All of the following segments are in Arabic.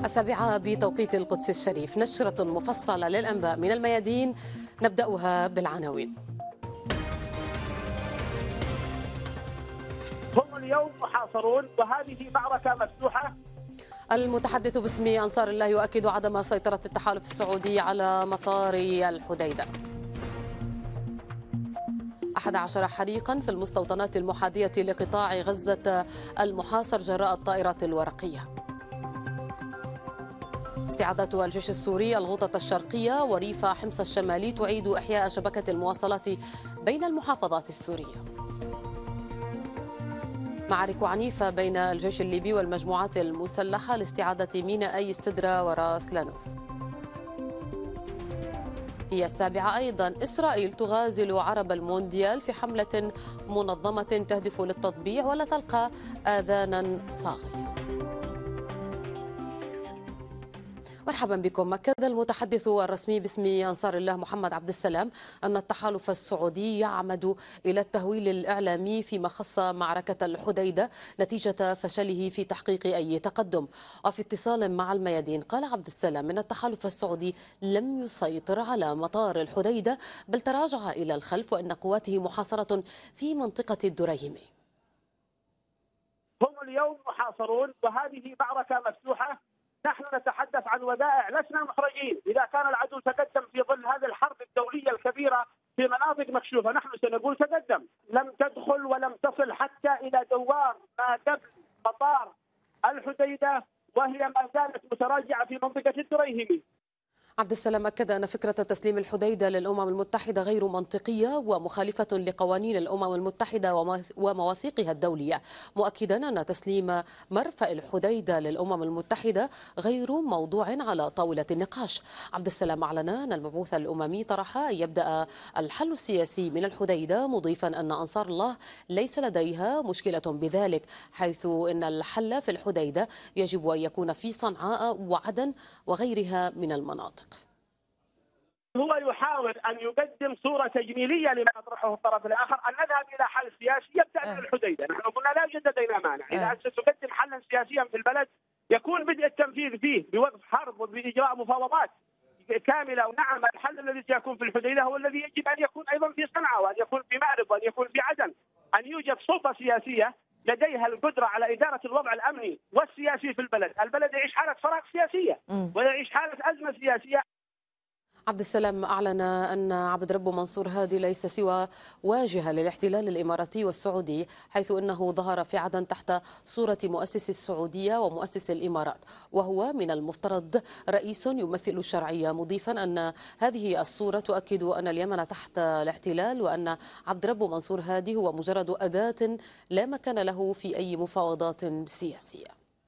السابعة بتوقيت القدس الشريف، نشرة مفصلة للأنباء من الميادين، نبدأها بالعناوين. هم اليوم محاصرون وهذه معركة مفتوحة. المتحدث باسم أنصار الله يؤكد عدم سيطرة التحالف السعودي على مطار الحديدة. 11 حريقا في المستوطنات المحاذية لقطاع غزة المحاصر جراء الطائرات الورقية. استعادات الجيش السوري الغوطة الشرقية وريف حمص الشمالي تعيد إحياء شبكة المواصلات بين المحافظات السورية. معارك عنيفة بين الجيش الليبي والمجموعات المسلحة لاستعادة ميناء السدرة وراس لانوف. هي السابعة أيضا، إسرائيل تغازل عرب المونديال في حملة منظمة تهدف للتطبيع ولا تلقى آذانا صاغية. مرحبا بكم. أكد المتحدث الرسمي باسم أنصار الله محمد عبد السلام أن التحالف السعودي يعمد إلى التهويل الإعلامي فيما خص معركة الحديدة نتيجة فشله في تحقيق أي تقدم. وفي اتصال مع الميادين قال عبد السلام أن التحالف السعودي لم يسيطر على مطار الحديدة بل تراجع إلى الخلف وأن قواته محاصرة في منطقة الدريهمي. هم اليوم محاصرون وهذه معركة مفتوحة. نحن نتحدث عن ودائع، لسنا محرجين. إذا كان العدو تقدم في ظل هذه الحرب الدولية الكبيرة في مناطق مكشوفة، نحن سنقول تقدم. لم تدخل ولم تصل حتى إلى دوار ما قبل مطار الحديدة، وهي ما زالت متراجعة في منطقة الدريهمي. عبد السلام أكد أن فكرة تسليم الحديدة للأمم المتحدة غير منطقية ومخالفة لقوانين الأمم المتحدة ومواثيقها الدولية، مؤكدا أن تسليم مرفأ الحديدة للأمم المتحدة غير موضوع على طاولة النقاش. عبد السلام أعلن أن المبعوث الأممي طرح أن يبدأ الحل السياسي من الحديدة، مضيفا أن أنصار الله ليس لديها مشكلة بذلك، حيث أن الحل في الحديدة يجب أن يكون في صنعاء وعدن وغيرها من المناطق. هو يحاول أن يقدم صورة تجميلية لما يطرحه الطرف الآخر، أن نذهب إلى حل سياسي يبدأ من الحديدة. نحن قلنا لا يوجد لدينا مانع، إذا أنت تقدم حلا سياسيا في البلد يكون بدء التنفيذ فيه بوقف حرب وبإجراء مفاوضات كاملة. ونعم، الحل الذي سيكون في الحديدة هو الذي يجب أن يكون أيضا في صنعاء، وأن يكون في مأرب، وأن يكون في عدن، أن يوجد سلطة سياسية لديها القدرة على إدارة الوضع الأمني والسياسي في البلد. البلد يعيش حالة فراغ سياسية ويعيش حالة أزمة سياسية. عبد السلام أعلن أن عبد ربه منصور هادي ليس سوى واجهة للاحتلال الإماراتي والسعودي، حيث أنه ظهر في عدن تحت صورة مؤسس السعودية ومؤسس الإمارات، وهو من المفترض رئيس يمثل الشرعية، مضيفا أن هذه الصورة تؤكد أن اليمن تحت الاحتلال وأن عبد ربه منصور هادي هو مجرد أداة لا مكان له في أي مفاوضات سياسية.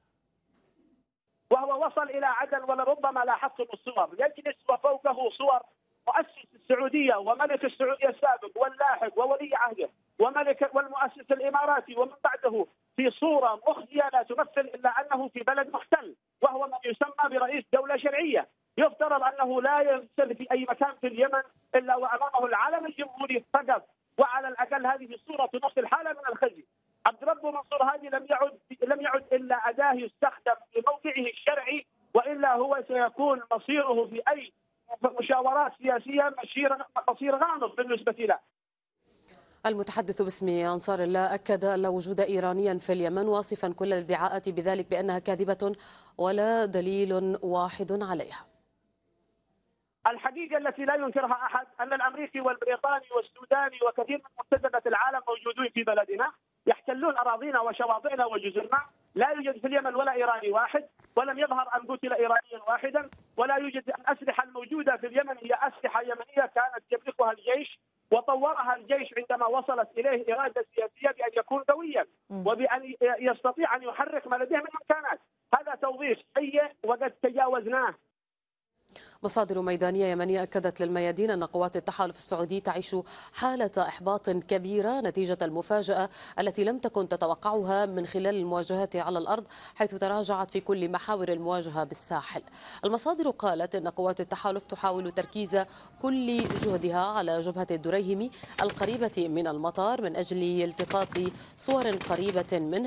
وهو وصل إلى عدن ولربما لاحظتم الصور، يجلس وفوقه صور مؤسس السعودية وملك السعودية السابق واللاحق وولي عهده وملك والمؤسس الإماراتي ومن بعده، في صورة مخزية لا تمثل إلا أنه في بلد محتل، وهو من يسمى برئيس دولة شرعية. يفترض أنه لا يرسل في أي مكان في اليمن إلا وأمامه العلم الجمهوري فقط، وعلى الأقل هذه الصورة تمثل حالة من الخزي. عبد ربه منصور هادي لم يعد إلا أداة يستخدم في موقعه الشرعي، وإلا هو سيكون مصيره في أي مشاورات سياسية مصير غامض بالنسبة له. المتحدث باسم أنصار الله أكد أن لا وجود إيرانيا في اليمن، واصفا كل الادعاءات بذلك بأنها كاذبة ولا دليل واحد عليها. الحقيقة التي لا ينكرها أحد أن الأمريكي والبريطاني والسوداني وكثير من مستجدات العالم موجودين في بلدنا، يحتلون أراضينا وشواطئنا وجزرنا. لا يوجد في اليمن ولا إيراني واحد، ولم يظهر أن قتل إيرانيا واحدا، ولا يوجد. الأسلحة الموجودة في اليمن هي أسلحة يمنية كانت يملكها الجيش، وطورها الجيش عندما وصلت إليه إرادة سياسية بأن يكون قويا وبأن يستطيع أن يحرك ما لديه من إمكانات. هذا توظيف سيء وقد تجاوزناه. مصادر ميدانية يمنية أكدت للميادين أن قوات التحالف السعودي تعيش حالة إحباط كبيرة نتيجة المفاجأة التي لم تكن تتوقعها من خلال المواجهات على الأرض، حيث تراجعت في كل محاور المواجهة بالساحل. المصادر قالت أن قوات التحالف تحاول تركيز كل جهدها على جبهة الدريهم القريبة من المطار من أجل التقاط صور قريبة منه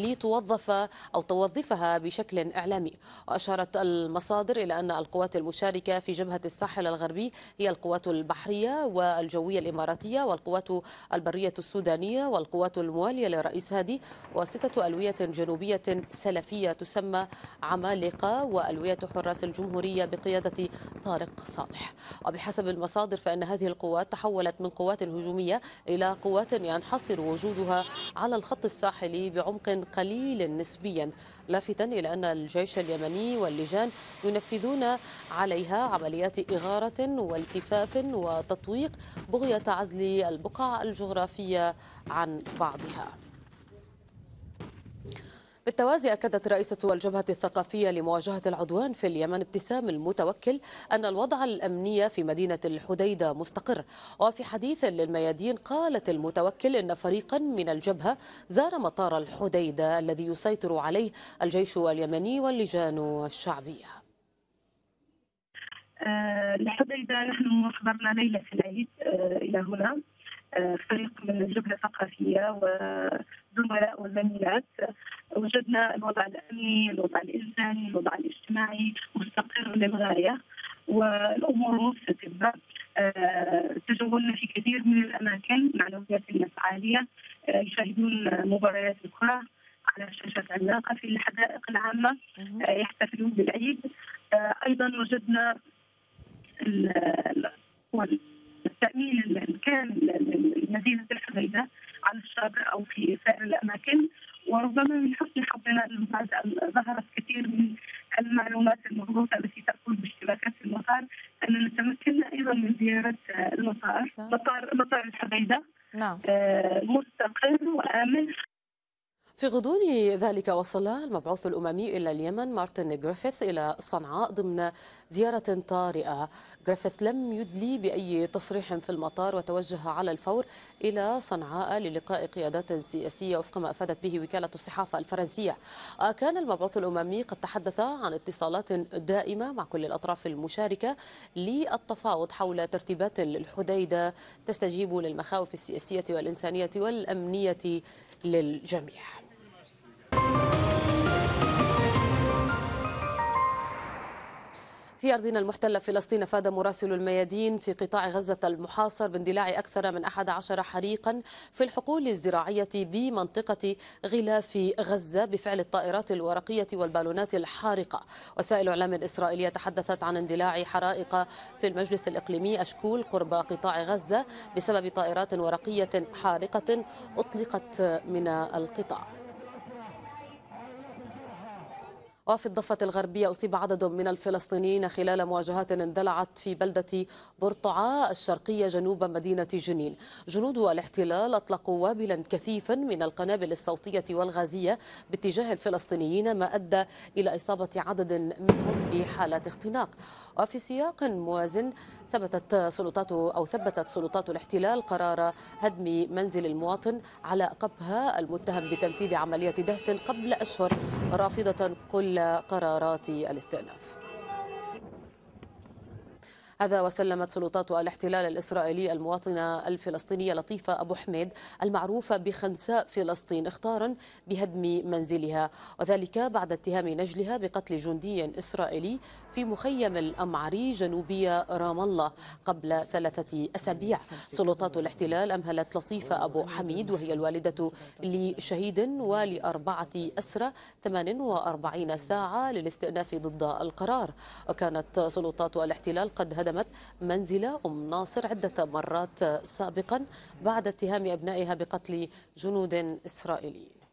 توظفها بشكل إعلامي. وأشارت المصادر إلى أن القوات المشاركة في جبهة الساحل الغربي هي القوات البحرية والجوية الإماراتية والقوات البرية السودانية والقوات الموالية لرئيس هادي وستة ألوية جنوبية سلفية تسمى عمالقة وألوية حراس الجمهورية بقيادة طارق صالح. وبحسب المصادر فإن هذه القوات تحولت من قوات هجومية إلى قوات ينحصر وجودها على الخط الساحلي بعمق قليل نسبيا، لافتا إلى أن الجيش اليمني واللجان ينفذون عليها عمليات إغارة والتفاف وتطويق بغية عزل البقع الجغرافية عن بعضها. بالتوازي أكدت رئيسة الجبهة الثقافية لمواجهة العدوان في اليمن ابتسام المتوكل أن الوضع الأمني في مدينة الحديدة مستقر. وفي حديث للميادين قالت المتوكل إن فريقا من الجبهة زار مطار الحديدة الذي يسيطر عليه الجيش اليمني واللجان الشعبية. الحديدة نحن حضرنا ليلة العيد إلى هنا، فريق من الجبهة الثقافية وزملاء وزميلات. وجدنا الوضع الأمني، الوضع الإنساني، الوضع الاجتماعي مستقر للغاية والأمور مستتبة. تجولنا في كثير من الأماكن مع نوعيات الناس عالية يشاهدون مباريات الكرة على شاشات عملاقة في الحدائق العامة، يحتفلون بالعيد. أيضا وجدنا التأمين الكامل لمدينة الحديدة على الشاطئ أو في سائر الأماكن. وربما من حسن حظنا ظهرت كثير من المعلومات المغلوطة التي تقول باشتباكات في المطار، أننا تمكنا أيضا من زيارة المطار. مطار الحديدة مستقر وآمن. في غضون ذلك وصل المبعوث الأممي إلى اليمن مارتن غريفيث إلى صنعاء ضمن زيارة طارئة. غريفيث لم يدلي بأي تصريح في المطار وتوجه على الفور إلى صنعاء للقاء قيادات سياسية وفق ما أفادت به وكالة الصحافة الفرنسية. كان المبعوث الأممي قد تحدث عن اتصالات دائمة مع كل الأطراف المشاركة للتفاوض حول ترتيبات الحديدة تستجيب للمخاوف السياسية والإنسانية والأمنية للجميع. في أرضنا المحتلة فلسطين أفاد مراسل الميادين في قطاع غزة المحاصر باندلاع أكثر من 11 حريقا في الحقول الزراعية بمنطقة غلاف غزة بفعل الطائرات الورقية والبالونات الحارقة. وسائل إعلام إسرائيلية تحدثت عن اندلاع حرائق في المجلس الإقليمي أشكول قرب قطاع غزة بسبب طائرات ورقية حارقة أطلقت من القطاع. وفي الضفة الغربية أصيب عدد من الفلسطينيين خلال مواجهات اندلعت في بلدة برطعاء الشرقية جنوب مدينة جنين. جنود الاحتلال أطلقوا وابلا كثيفا من القنابل الصوتية والغازية باتجاه الفلسطينيين، ما أدى إلى إصابة عدد منهم بحالات اختناق. وفي سياق موازن ثبتت سلطات الاحتلال قرار هدم منزل المواطن على قبها المتهم بتنفيذ عملية دهس قبل أشهر، رافضة كل قرارات الاستئناف. هذا وسلمت سلطات الاحتلال الإسرائيلي المواطنة الفلسطينية لطيفة أبو حميد المعروفة بخنساء فلسطين اختارا بهدم منزلها، وذلك بعد اتهام نجلها بقتل جندي إسرائيلي في مخيم الأمعري جنوبي رام الله قبل 3 أسابيع. سلطات الاحتلال أمهلت لطيفة أبو حميد وهي الوالدة لشهيد ول4 أسرى 48 ساعة للاستئناف ضد القرار. وكانت سلطات الاحتلال قد هدمت منزل أم ناصر عدة مرات سابقا بعد اتهام أبنائها بقتل جنود إسرائيليين.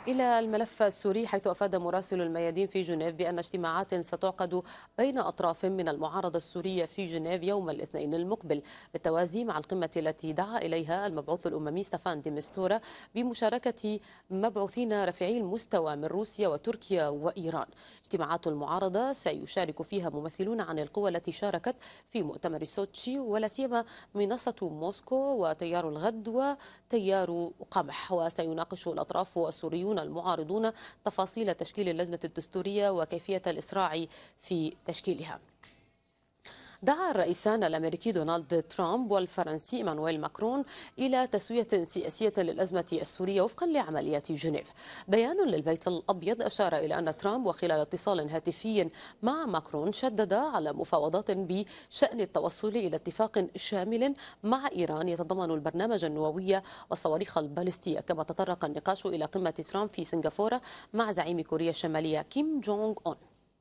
إلى الملف السوري، حيث أفاد مراسل الميادين في جنيف بأن اجتماعات ستعقد بين أطراف من المعارضة السورية في جنيف يوم الاثنين المقبل، بالتوازي مع القمة التي دعا إليها المبعوث الأممي ستافان دي مستورا بمشاركة مبعوثين رفيعي المستوى من روسيا وتركيا وإيران. اجتماعات المعارضة سيشارك فيها ممثلون عن القوى التي شاركت في مؤتمر سوتشي، ولا سيما منصة موسكو وتيار الغد وتيار قمح. وسيناقش الأطراف السوريون المعارضون تفاصيل تشكيل اللجنة الدستورية وكيفية الإسراع في تشكيلها. دعا الرئيسان الأمريكي دونالد ترامب والفرنسي إيمانويل ماكرون إلى تسوية سياسية للأزمة السورية وفقا لعمليات جنيف. بيان للبيت الأبيض أشار إلى أن ترامب وخلال اتصال هاتفي مع ماكرون شدد على مفاوضات بشأن التوصل إلى اتفاق شامل مع إيران يتضمن البرنامج النووي والصواريخ البالستية. كما تطرق النقاش إلى قمة ترامب في سنغافورة مع زعيم كوريا الشمالية كيم جونغ أون.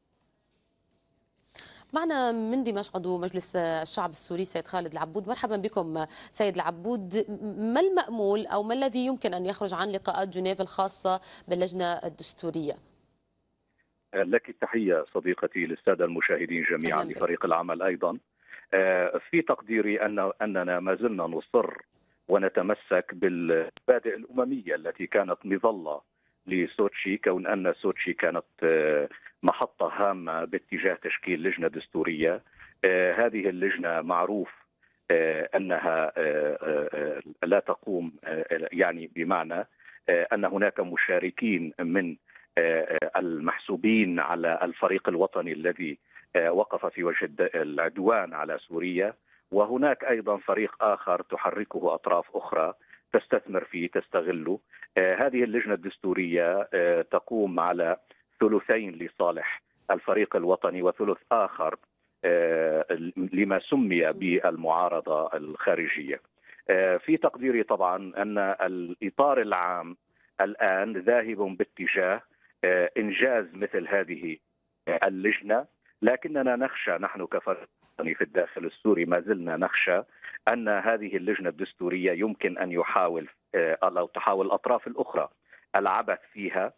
معنا من دمشق عضو مجلس الشعب السوري سيد خالد العبود. مرحبا بكم سيد العبود. ما المأمول أو ما الذي يمكن أن يخرج عن لقاءات جنيف الخاصة باللجنة الدستورية؟ لك التحية صديقتي، للسادة المشاهدين جميعا، لفريق العمل أيضا. في تقديري أننا ما زلنا نصر ونتمسك بالمبادئ الأممية التي كانت مظلة لسوتشي، كون أن سوتشي كانت محطة هامة باتجاه تشكيل لجنة دستورية. هذه اللجنة معروف أنها لا تقوم، يعني بمعنى أن هناك مشاركين من المحسوبين على الفريق الوطني الذي وقف في وجه العدوان على سوريا، وهناك أيضا فريق آخر تحركه أطراف أخرى تستثمر فيه تستغله. هذه اللجنة الدستورية تقوم على ثلثين لصالح الفريق الوطني وثلث آخر لما سمي بالمعارضة الخارجية. في تقديري طبعا أن الإطار العام الآن ذاهب باتجاه إنجاز مثل هذه اللجنة، لكننا نخشى نحن كفريق في الداخل السوري، ما زلنا نخشى أن هذه اللجنة الدستورية يمكن أن تحاول الأطراف الأخرى العبث فيها،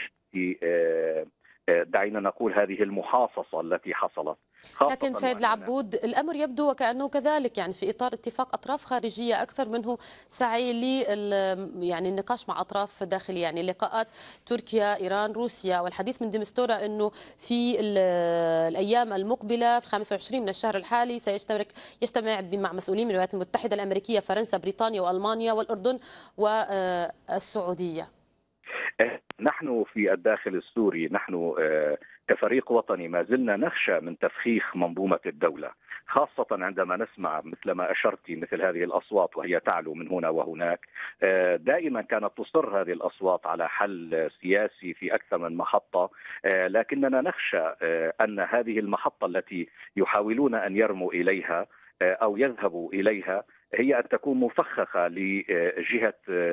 دعينا نقول هذه المحاصصة التي حصلت. لكن سيد العبود، الأمر يبدو وكأنه كذلك، يعني في إطار اتفاق أطراف خارجية أكثر منه سعي يعني النقاش مع أطراف داخلية، يعني لقاءات تركيا إيران روسيا. والحديث من ديمستورا أنه في الأيام المقبلة في 25 من الشهر الحالي سيجتمع مع مسؤولين من الولايات المتحدة الأمريكية، فرنسا، بريطانيا وألمانيا والأردن والسعودية. نحن في الداخل السوري، نحن كفريق وطني ما زلنا نخشى من تفخيخ منظومة الدولة، خاصة عندما نسمع مثل ما أشرتي مثل هذه الأصوات وهي تعلو من هنا وهناك. دائما كانت تصر هذه الأصوات على حل سياسي في أكثر من محطة، لكننا نخشى أن هذه المحطة التي يحاولون أن يرموا إليها أو يذهبوا إليها هي أن تكون مفخخة لجهة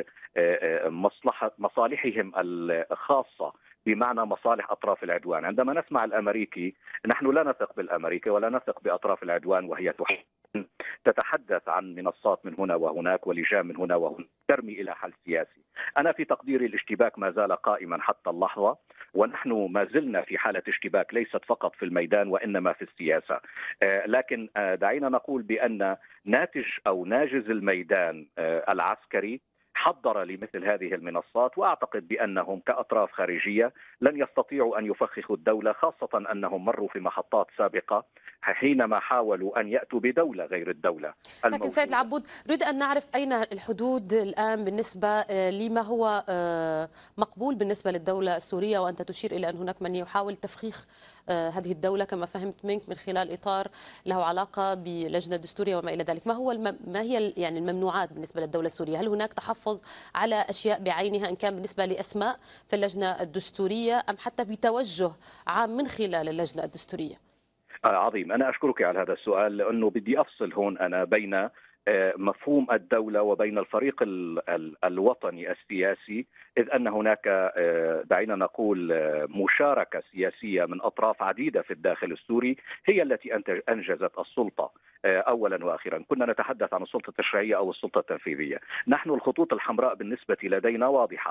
مصالحهم الخاصة، بمعنى مصالح أطراف العدوان. عندما نسمع الأمريكي، نحن لا نثق بالأمريكي ولا نثق بأطراف العدوان، وهي تتحدث عن منصات من هنا وهناك ولجان من هنا وهناك ترمي إلى حل سياسي. أنا في تقديري الاشتباك ما زال قائما حتى اللحظة، ونحن ما زلنا في حالة اشتباك ليست فقط في الميدان وإنما في السياسة. لكن دعينا نقول بأن ناتج أو ناجز الميدان العسكري حضر لمثل هذه المنصات، وأعتقد بأنهم كأطراف خارجية لن يستطيعوا أن يفخخوا الدولة، خاصة أنهم مروا في محطات سابقة حينما حاولوا أن يأتوا بدولة غير الدولة الموجودة. لكن سيد العبود، نريد أن نعرف أين الحدود الآن بالنسبة لما هو مقبول بالنسبة للدولة السورية، وأنت تشير إلى أن هناك من يحاول تفخيخ هذه الدولة كما فهمت منك من خلال إطار له علاقة بلجنة دستورية وما إلى ذلك. ما هي يعني الممنوعات بالنسبة للدولة السورية؟ هل هناك تحفظ على أشياء بعينها، إن كان بالنسبة لأسماء في اللجنة الدستورية أم حتى بتوجه عام من خلال اللجنة الدستورية؟ عظيم، أنا أشكرك على هذا السؤال، لأنه بدي أفصل هون أنا بين مفهوم الدولة وبين الفريق الوطني السياسي، إذ أن هناك دعينا نقول مشاركة سياسية من أطراف عديدة في الداخل السوري هي التي أنجزت السلطة أولا وآخرا. كنا نتحدث عن السلطة التشريعية أو السلطة التنفيذية. نحن الخطوط الحمراء بالنسبة لدينا واضحة،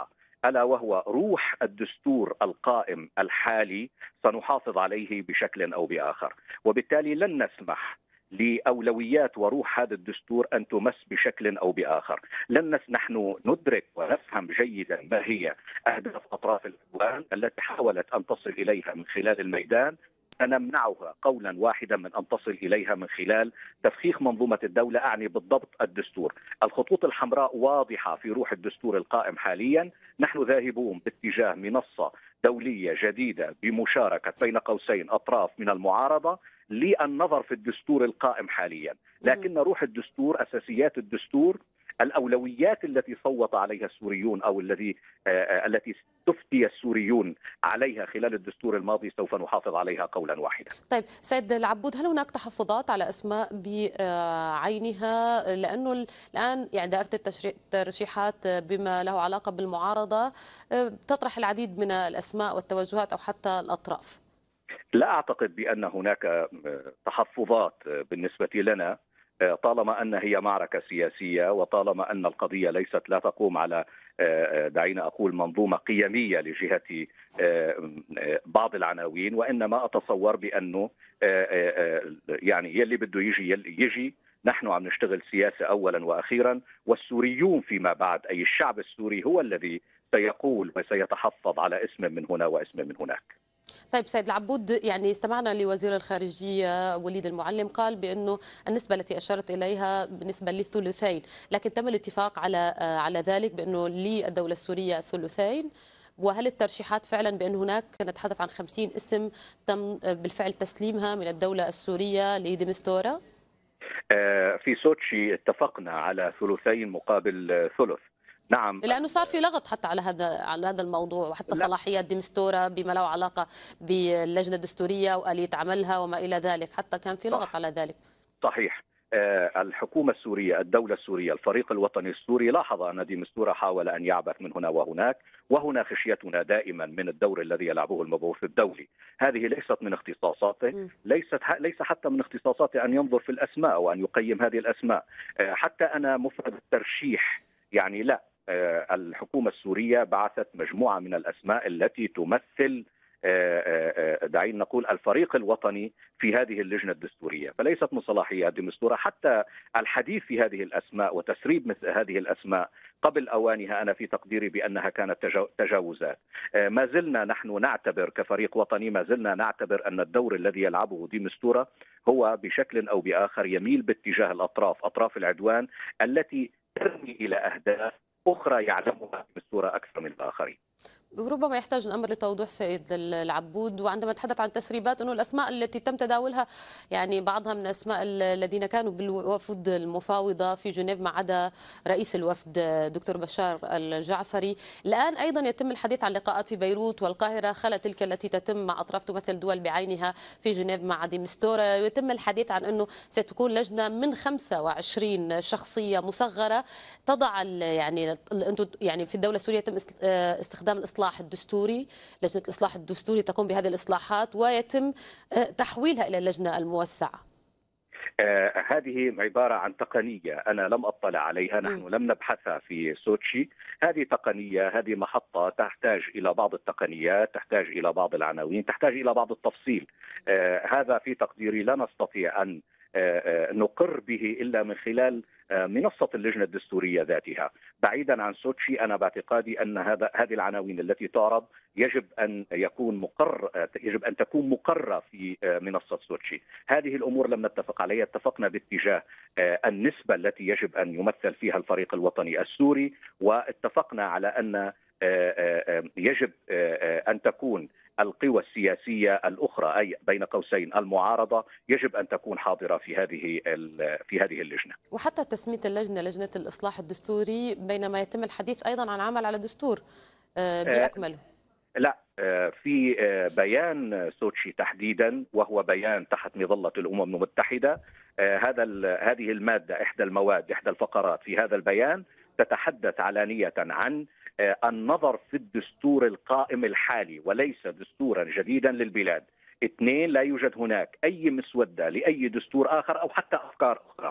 ألا وهو روح الدستور القائم الحالي سنحافظ عليه بشكل أو بآخر، وبالتالي لن نسمح لأولويات وروح هذا الدستور أن تمس بشكل أو بآخر. نحن ندرك ونفهم جيدا ما هي أهداف أطراف العدوان التي حاولت أن تصل إليها من خلال الميدان، سنمنعها قولا واحدا من أن تصل إليها من خلال تفخيخ منظومة الدولة، أعني بالضبط الدستور. الخطوط الحمراء واضحة في روح الدستور القائم حاليا. نحن ذاهبون باتجاه منصة دولية جديدة بمشاركة بين قوسين أطراف من المعارضة للنظر في الدستور القائم حاليا، لكن روح الدستور، أساسيات الدستور، الأولويات التي صوت عليها السوريون أو التي استفتي السوريون عليها خلال الدستور الماضي سوف نحافظ عليها قولا واحدا. طيب سيد العبود، هل هناك تحفظات على أسماء بعينها؟ لأنه الآن يعني دائرة الترشيحات بما له علاقة بالمعارضة تطرح العديد من الأسماء والتوجهات أو حتى الأطراف. لا أعتقد بأن هناك تحفظات بالنسبة لنا، طالما أن هي معركة سياسية، وطالما أن القضية ليست لا تقوم على دعينا أقول منظومة قيمية لجهة بعض العناوين، وإنما أتصور بأنه يعني يلي بده يجي. نحن عم نشتغل سياسة أولا وأخيرا، والسوريون فيما بعد، أي الشعب السوري هو الذي سيقول وسيتحفظ على اسم من هنا واسم من هناك. طيب سيد العبود، يعني استمعنا لوزير الخارجية وليد المعلم قال بأنه النسبة التي أشرت إليها بالنسبة للثلثين، لكن تم الاتفاق على ذلك بأنه للدولة السورية ثلثين. وهل الترشيحات فعلا بأن هناك نتحدث عن 50 اسم تم بالفعل تسليمها من الدولة السورية لديمستورا؟ في سوتشي اتفقنا على ثلثين مقابل ثلث. نعم، لأنه صار في لغط حتى على هذا الموضوع، وحتى صلاحيات ديمستورا بما له علاقة باللجنة الدستورية وآلية عملها وما إلى ذلك، حتى كان في لغط على ذلك. صحيح. الحكومة السورية، الدولة السورية، الفريق الوطني السوري لاحظ أن ديمستورا حاول أن يعبث من هنا وهناك، وهنا خشيتنا دائما من الدور الذي يلعبه المبعوث الدولي. هذه ليست من اختصاصاته، ليس حتى من اختصاصاته أن ينظر في الأسماء وأن يقيم هذه الأسماء. حتى أنا مفرد الترشيح يعني لا. الحكومة السورية بعثت مجموعة من الأسماء التي تمثل دعينا نقول الفريق الوطني في هذه اللجنة الدستورية، فليست من صلاحيات ديمستورا حتى الحديث في هذه الأسماء وتسريب مثل هذه الأسماء قبل أوانها. أنا في تقديري بأنها كانت تجاوزات. ما زلنا نحن نعتبر كفريق وطني، ما زلنا نعتبر أن الدور الذي يلعبه ديمستورا هو بشكل أو بآخر يميل باتجاه أطراف العدوان التي ترمي إلى أهداف أخرى يعلمها ديمستورا أكثر من الآخرين. ربما يحتاج الأمر لتوضيح سيد العبود. وعندما نتحدث عن تسريبات، أنه الأسماء التي تم تداولها يعني بعضها من الأسماء الذين كانوا بالوفد المفاوضة في جنيف ما عدا رئيس الوفد دكتور بشار الجعفري. الآن أيضا يتم الحديث عن لقاءات في بيروت والقاهرة خلا تلك التي تتم مع أطراف تمثل دول بعينها في جنيف مع ديمستورا. يتم الحديث عن أنه ستكون لجنة من 25 شخصية مصغرة تضع يعني في الدولة السورية يتم استخدام الإصلاح الدستوري. لجنة الإصلاح الدستوري تقوم بهذه الإصلاحات ويتم تحويلها إلى اللجنة الموسعة. هذه عبارة عن تقنية أنا لم أطلع عليها، نحن لم نبحثها في سوتشي. هذه تقنية، هذه محطة تحتاج إلى بعض التقنيات، تحتاج إلى بعض العناوين، تحتاج إلى بعض التفصيل. هذا في تقديري لا نستطيع أن نقر به إلا من خلال منصة اللجنة الدستورية ذاتها. بعيدا عن سوتشي، أنا باعتقادي أن هذه العناوين التي تعرض يجب أن تكون مقرة في منصة سوتشي. هذه الأمور لم نتفق عليها. اتفقنا باتجاه النسبة التي يجب أن يمثل فيها الفريق الوطني السوري، واتفقنا على أن يجب أن تكون القوى السياسية الأخرى، أي بين قوسين المعارضة، يجب أن تكون حاضرة في هذه اللجنة. وحتى تسمية اللجنة لجنة الإصلاح الدستوري بينما يتم الحديث أيضا عن عمل على دستور بأكمله. لا، في بيان سوتشي تحديدا، وهو بيان تحت مظلة الأمم المتحدة، هذه المادة، إحدى المواد، إحدى الفقرات في هذا البيان تتحدث علانية عن النظر في الدستور القائم الحالي وليس دستورا جديدا للبلاد. 2، لا يوجد هناك أي مسودة لأي دستور آخر أو حتى أفكار أخرى.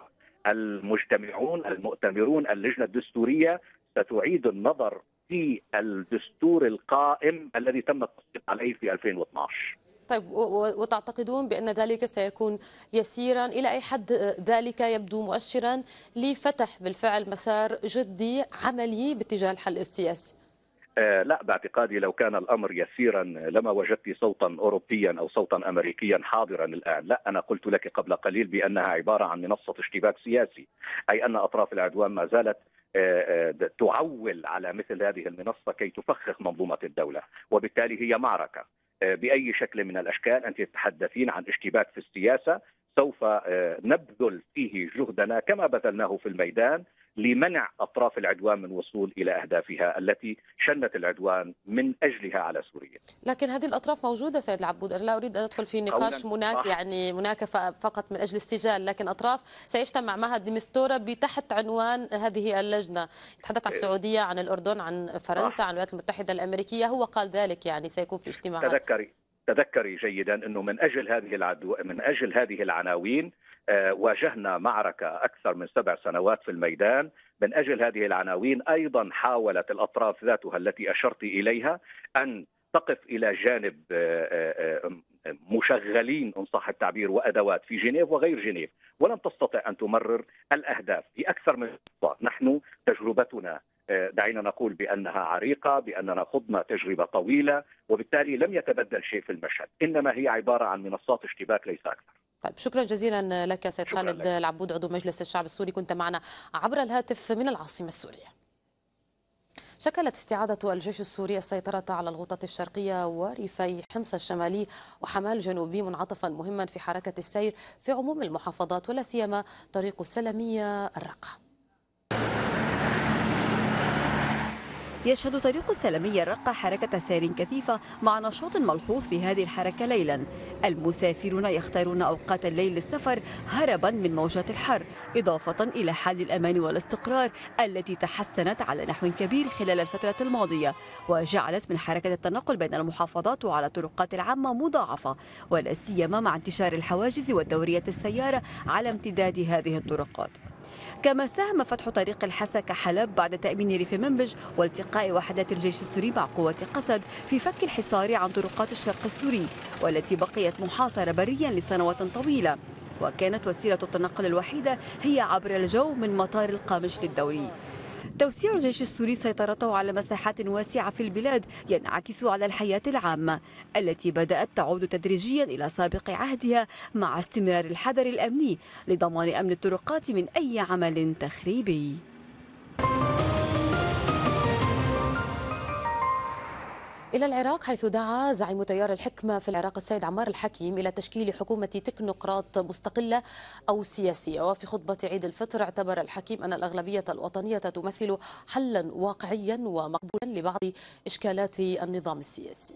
المؤتمرون اللجنة الدستورية ستعيد النظر في الدستور القائم الذي تم التصويت عليه في 2012. طيب، وتعتقدون بأن ذلك سيكون يسيرا؟ إلى أي حد ذلك يبدو مؤشرا لفتح بالفعل مسار جدي عملي باتجاه الحل السياسي؟ لا، باعتقادي لو كان الأمر يسيرا لما وجدت صوتا أوروبيا أو صوتا أمريكيا حاضرا الآن. لا، أنا قلت لك قبل قليل بأنها عبارة عن منصة اشتباك سياسي، أي أن أطراف العدوان ما زالت تعول على مثل هذه المنصة كي تفخخ منظومة الدولة، وبالتالي هي معركة بأي شكل من الأشكال. أنت تتحدثين عن اشتباك في السياسة، سوف نبذل فيه جهدنا كما بذلناه في الميدان لمنع أطراف العدوان من وصول إلى أهدافها التي شنت العدوان من أجلها على سوريا. لكن هذه الأطراف موجودة سيد العبود، أنا لا أريد أن أدخل في نقاش مناكفة فقط من أجل السجال، لكن أطراف سيجتمع معها ديمستورا بتحت عنوان هذه اللجنة. يتحدث عن السعودية، عن الأردن، عن فرنسا، عن الولايات المتحدة الأمريكية، هو قال ذلك يعني سيكون في اجتماعات. تذكري جيدا أنه من أجل هذه العناوين واجهنا معركة أكثر من 7 سنوات في الميدان. من أجل هذه العناوين أيضا حاولت الأطراف ذاتها التي أشرت إليها أن تقف إلى جانب مشغلين إن صح التعبير وأدوات في جنيف وغير جنيف، ولم تستطع أن تمرر الأهداف في أكثر من خطوة. نحن تجربتنا دعينا نقول بأنها عريقة، بأننا خضنا تجربة طويلة، وبالتالي لم يتبدل شيء في المشهد، إنما هي عبارة عن منصات اشتباك ليس أكثر. طيب، شكرا جزيلا لك سيد خالد العبود، عضو مجلس الشعب السوري، كنت معنا عبر الهاتف من العاصمة السورية. شكلت استعادة الجيش السوري السيطرة على الغوطة الشرقية وريفي حمص الشمالي وحمال جنوبي منعطفا مهما في حركة السير في عموم المحافظات، ولا سيما طريق السلمية الرقة. يشهد طريق السلمية الرقة حركة سير كثيفة مع نشاط ملحوظ في هذه الحركة ليلا. المسافرون يختارون أوقات الليل للسفر هربا من موجات الحر، إضافة إلى حال الأمان والاستقرار التي تحسنت على نحو كبير خلال الفترة الماضية، وجعلت من حركة التنقل بين المحافظات وعلى الطرقات العامة مضاعفة، ولا سيما مع انتشار الحواجز ودورية السيارة على امتداد هذه الطرقات. كما ساهم فتح طريق الحسا حلب بعد تأمين ريف منبج والتقاء وحدات الجيش السوري مع قوات قسد في فك الحصار عن طرقات الشرق السوري، والتي بقيت محاصرة بريا لسنوات طويلة، وكانت وسيلة التنقل الوحيدة هي عبر الجو من مطار القامش للدولي. توسيع الجيش السوري سيطرته على مساحات واسعة في البلاد ينعكس على الحياة العامة التي بدأت تعود تدريجيا إلى سابق عهدها مع استمرار الحذر الأمني لضمان أمن الطرقات من أي عمل تخريبي. إلى العراق، حيث دعا زعيم تيار الحكمة في العراق السيد عمار الحكيم إلى تشكيل حكومة تكنوقراط مستقلة أو سياسية. وفي خطبة عيد الفطر اعتبر الحكيم أن الأغلبية الوطنية تمثل حلا واقعيا ومقبولا لبعض إشكالات النظام السياسي.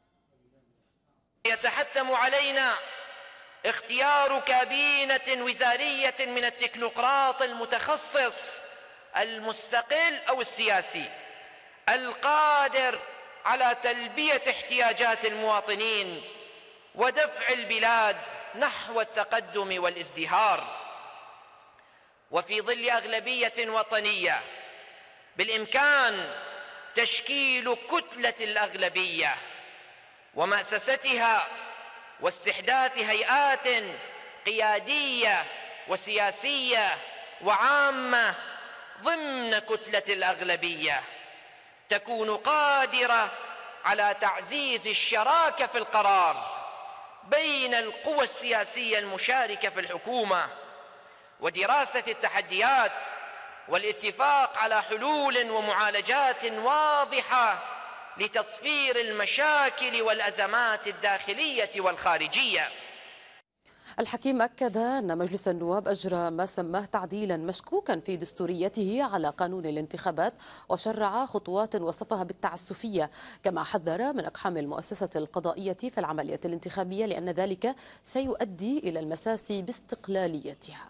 يتحتم علينا اختيار كابينة وزارية من التكنوقراط المتخصص المستقل أو السياسي القادر على تلبية احتياجات المواطنين ودفع البلاد نحو التقدم والازدهار. وفي ظل أغلبية وطنية بالإمكان تشكيل كتلة الأغلبية ومأسستها واستحداث هيئات قيادية وسياسية وعامة ضمن كتلة الأغلبية تكون قادرة على تعزيز الشراكة في القرار بين القوى السياسية المشاركة في الحكومة ودراسة التحديات والاتفاق على حلول ومعالجات واضحة لتصفير المشاكل والأزمات الداخلية والخارجية. الحكيم أكد أن مجلس النواب أجرى ما سماه تعديلا مشكوكا في دستوريته على قانون الانتخابات، وشرع خطوات وصفها بالتعسفية، كما حذر من إقحام المؤسسة القضائية في العملية الانتخابية لأن ذلك سيؤدي إلى المساس باستقلاليتها.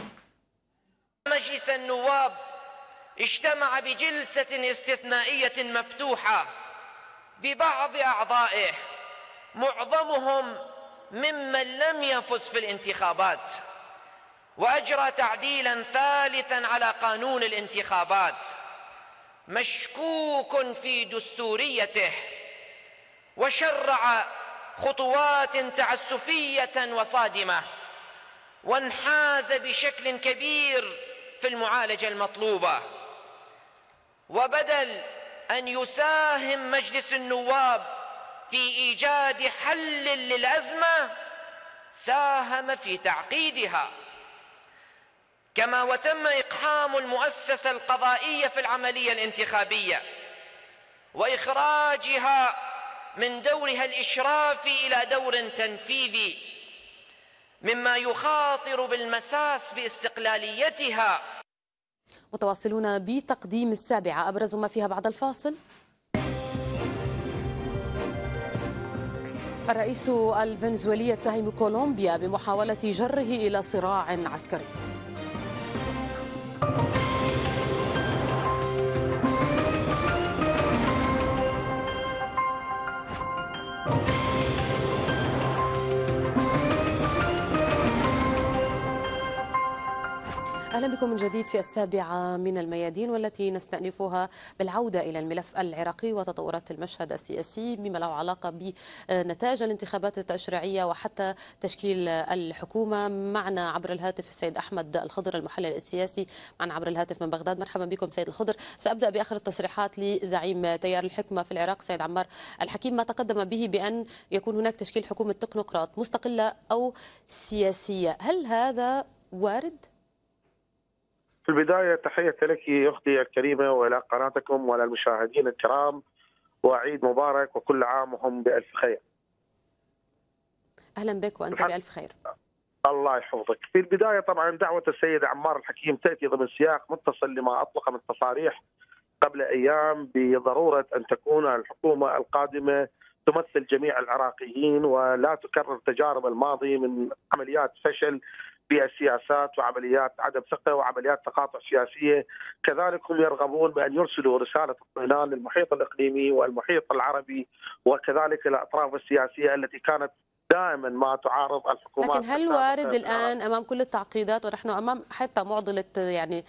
مجلس النواب اجتمع بجلسة استثنائية مفتوحة ببعض أعضائه معظمهم ممن لم يفز في الانتخابات، وأجرى تعديلا ثالثا على قانون الانتخابات مشكوك في دستوريته، وشرع خطوات تعسفية وصادمة، وانحاز بشكل كبير في المعالجة المطلوبة. وبدل أن يساهم مجلس النواب في إيجاد حل للأزمة ساهم في تعقيدها، كما وتم إقحام المؤسسة القضائية في العملية الانتخابية وإخراجها من دورها الإشرافي إلى دور تنفيذي، مما يخاطر بالمساس باستقلاليتها. متواصلون بتقديم السابعة، أبرز ما فيها بعد الفاصل. الرئيس الفنزويلي يتهم كولومبيا بمحاولة جره إلى صراع عسكري. أهلا بكم من جديد في السابعة من الميادين، والتي نستأنفها بالعودة إلى الملف العراقي وتطورات المشهد السياسي بما له علاقة بنتائج الانتخابات التشريعية وحتى تشكيل الحكومة. معنا عبر الهاتف السيد أحمد الخضر المحلل السياسي، معنا عبر الهاتف من بغداد. مرحبا بكم سيد الخضر. سأبدأ بآخر التصريحات لزعيم تيار الحكمة في العراق سيد عمار الحكيم، ما تقدم به بأن يكون هناك تشكيل حكومة تكنوقراط مستقلة أو سياسية، هل هذا وارد؟ في البداية تحية لك أختي الكريمة وإلى قناتكم وإلى المشاهدين الكرام، وعيد مبارك وكل عام وهم بألف خير. أهلا بك وأنت بألف خير. الله يحفظك. في البداية طبعا دعوة السيد عمار الحكيم تأتي ضمن سياق متصل لما أطلق من تصاريح قبل أيام بضرورة أن تكون الحكومة القادمة تمثل جميع العراقيين ولا تكرر تجارب الماضي من عمليات فشل بالسياسات وعمليات عدم ثقة وعمليات تقاطع سياسية. كذلك هم يرغبون بأن يرسلوا رسالة اطمئنان للمحيط الإقليمي والمحيط العربي وكذلك الأطراف السياسية التي كانت دائما ما تعارض الحكومات. لكن هل وارد الآن أمام كل التعقيدات ونحن أمام حتى معضلة يعني